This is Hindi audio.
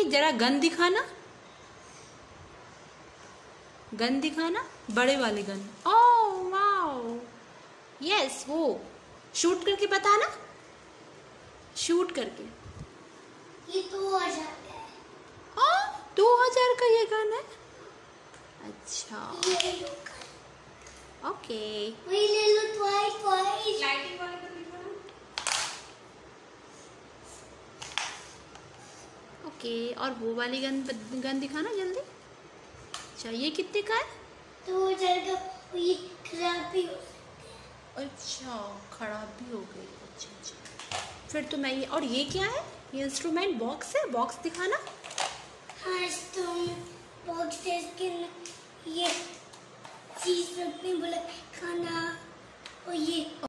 जरा गन दिखाना, गन दिखाना, बड़े वाले गन। ओह वाओ, यस वो शूट करके बताना, शूट करके। ये 2000 का है। हाँ 2000 का ये गन है। अच्छा ये लो, ओके वही ले लो, ट्वाइस लाइटिंग वाले को दिखाना। ओके, और वो वाली गन दिखाना जल्दी। अच्छा ये कितने का है? 2000 का। ये खराब भी हो सकता है। अच्छा खराब भी हो गई। अच्छा अच्छा, फिर तो मैं ये, और ये क्या है? ये इंस्ट्रूमेंट बॉक्स है, बॉक्स दिखाना। हाँ तुम बॉक्स के अंदर ये चीज रखने बोला, खाना